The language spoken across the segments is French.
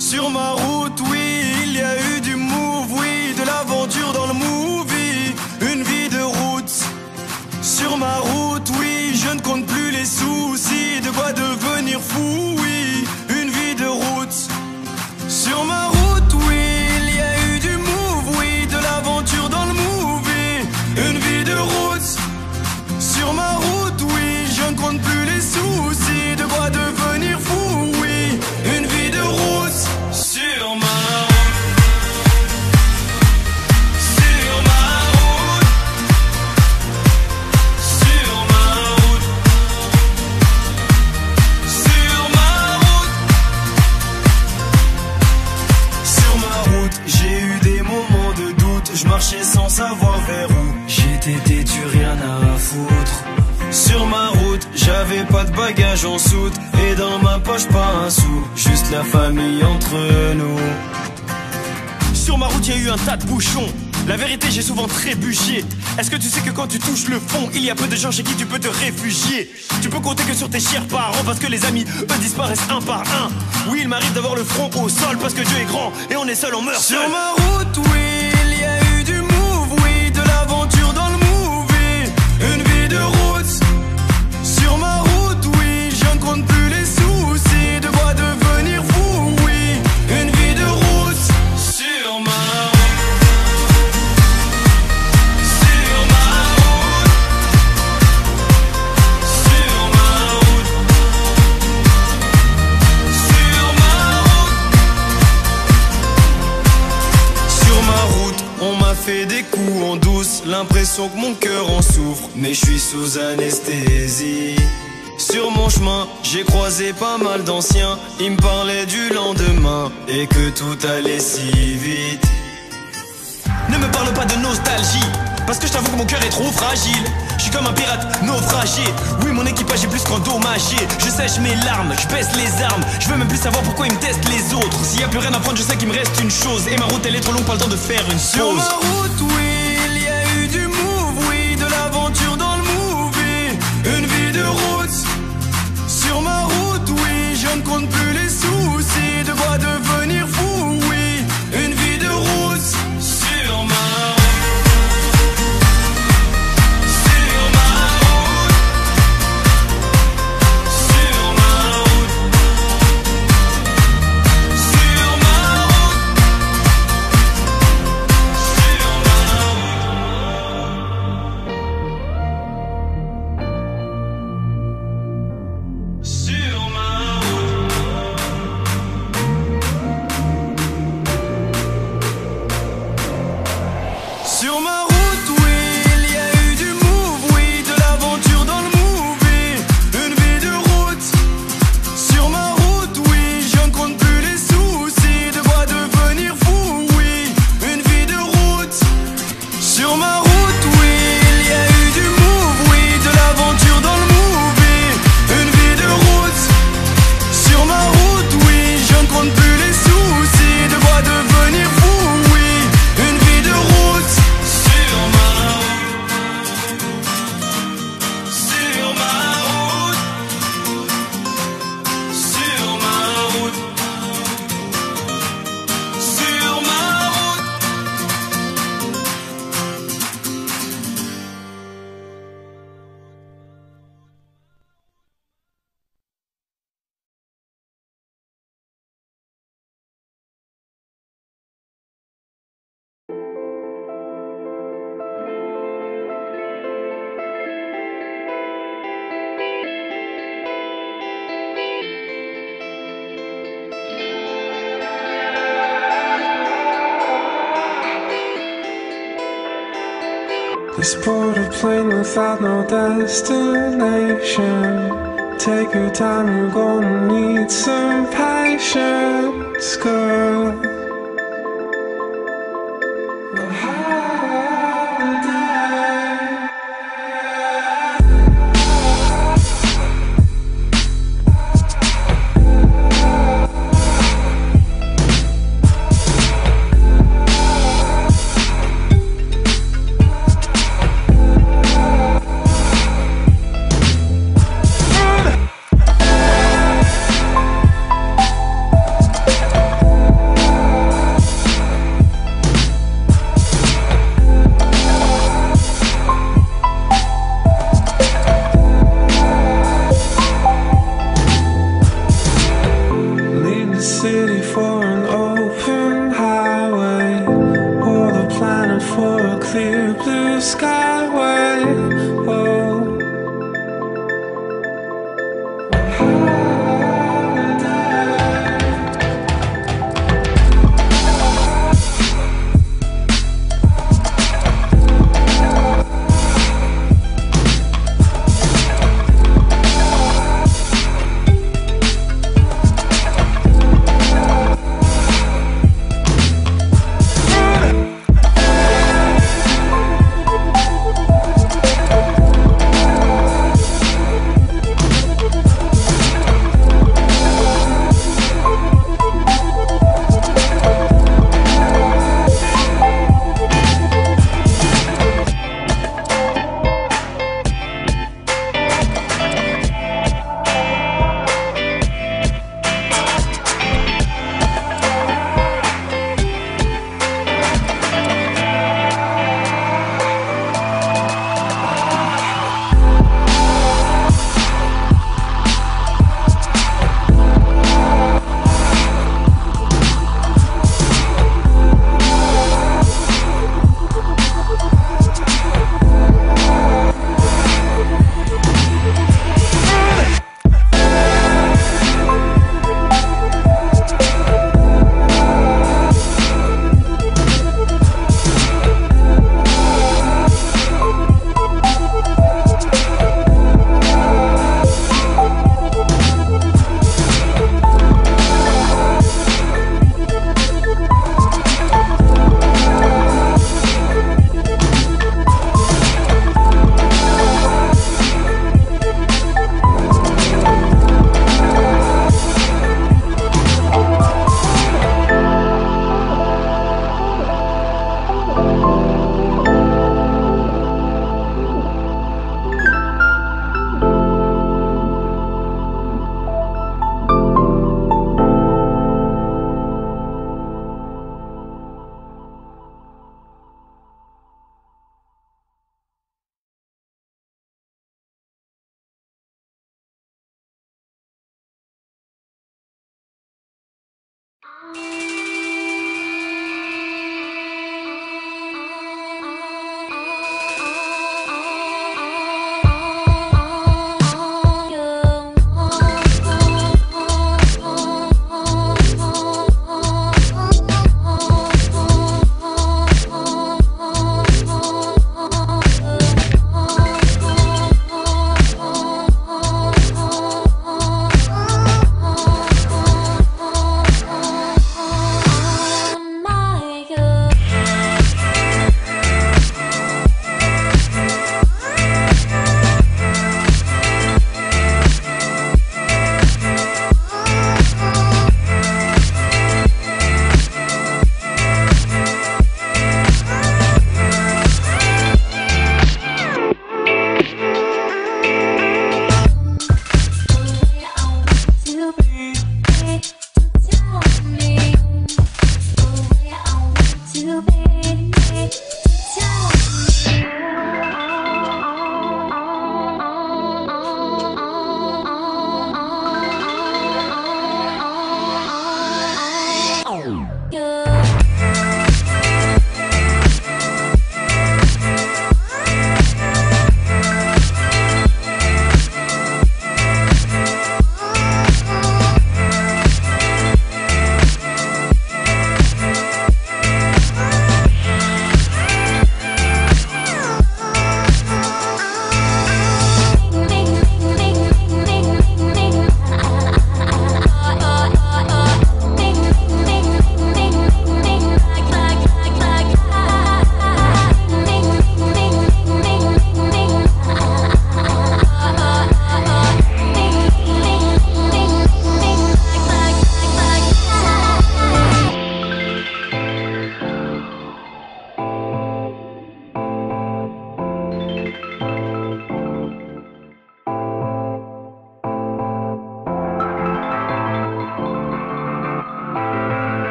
Sur ma route, oui, il y a eu du move, oui, de l'aventure dans le movie, une vie de route. Sur ma route, oui, je ne compte plus les soucis, de quoi devenir fou, oui, une vie de route. Sur ma route, oui, il y a eu du move, oui, de l'aventure dans le movie, une vie de route. Sur ma route, oui, je ne compte plus les soucis, de quoi devenir fou, oui, une vie de route. Sur ma route, sur ma route, sur ma route, sur ma route, sur ma route, j'ai eu des moments de doute, je marchais sans savoir vers où. J'étais têtu, rien à foutre. Sur ma route, j'avais pas de bagages en soute, et dans ma poche pas un sou, juste la famille entre nous. Sur ma route, y a eu un tas de bouchons. La vérité, j'ai souvent trébuché. Est-ce que tu sais que quand tu touches le fond, il y a peu de gens chez qui tu peux te réfugier? Tu peux compter que sur tes chers parents, parce que les amis, eux, disparaissent un par un. Oui, il m'arrive d'avoir le front au sol, parce que Dieu est grand, et on est seul, on meurt seul. Sur ma route, oui, il y a eu du move, oui, de l'aventure dans le movie, une vie de route. Sur ma route, oui, je ne compte plus les soucis, de quoi devenir fou, oui, une vie de route. Sur ma route, sur ma route, sur ma route, sur ma route. Sur ma route, on m'a fait des coups en douce, l'impression que mon cœur en souffre, mais je suis sous anesthésie. Sur mon chemin, j'ai croisé pas mal d'anciens, ils me parlaient du lendemain et que tout allait si vite. Ne me parle pas de nostalgie, parce que je t'avoue que mon cœur est trop fragile. Je suis comme un pirate naufragé, oui mon équipage est plus qu'endommagé. Je sèche mes larmes, je baisse les armes, je veux même plus savoir pourquoi ils me testent les autres. S'il y a plus rien à prendre, je sais qu'il me reste une chose, et ma route elle est trop longue, pas le temps de faire une pause. Sur ma route, oui, il y a eu du move, oui, de l'aventure dans le movie, une vie de route. Sur ma route, oui, je ne compte plus les soucis, de quoi devenir fou, oui, une vie de route. Sur ma route, sur ma route, sur ma route, sur ma route, sur ma Sur ma route, oui, il y a eu du move, oui, de l'aventure dans le movie, une vie de route. Sur ma route, oui, je ne compte plus les soucis, de quoi devenir fou, oui, une vie de route. Sur ma route, oui, il y a eu du move, oui, de l'aventure dans le movie, une vie de route. Sur ma route, oui, je ne compte plus les soucis, de quoi devenir fou, oui, une vie de route. Sur ma route, sur ma route, sur ma route, sur ma route. This border plane without no destination. Take your time, you're gonna need some patience, girl. city for an open highway, or the planet for a clear blue skyway. Oh.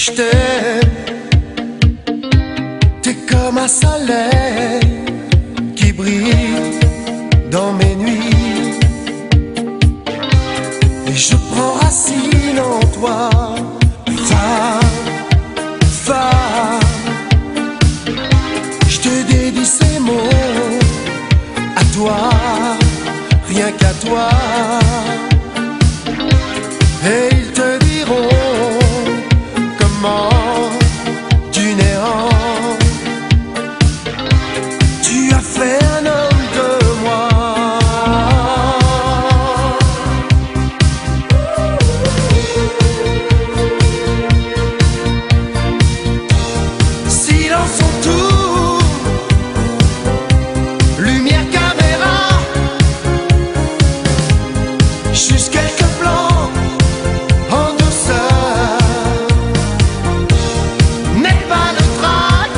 je t'aime. T'es comme un soleil qui brille dans mes nuits, et je prends racine en toi. Femme, je te dédie ces mots à toi, rien qu'à toi. Et ils te diront comment du néant tu as fait un homme de moi. Silence autour, lumière, caméra, juste quelques plans en douceur. N'aie pas de trac,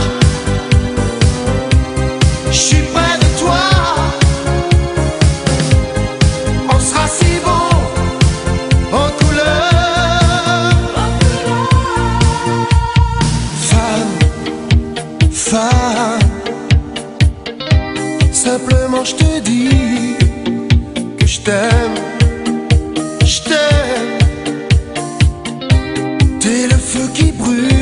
je suis près de toi. On sera si beau en couleur. Femme, femme, simplement je te dis que je t'aime, je t'aime. T'es le feu qui brûle